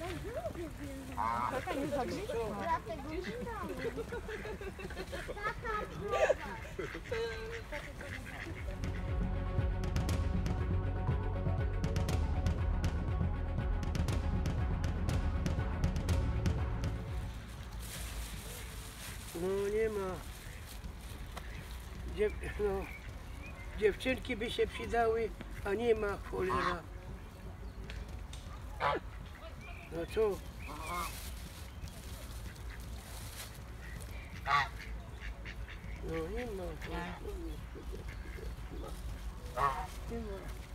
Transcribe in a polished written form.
Taka nie zagryzła. Dlatego nie dałam. Taka No nie ma. No, dziewczynki by się przydały, a nie ma, cholera. No co? No nie ma. Nie ma.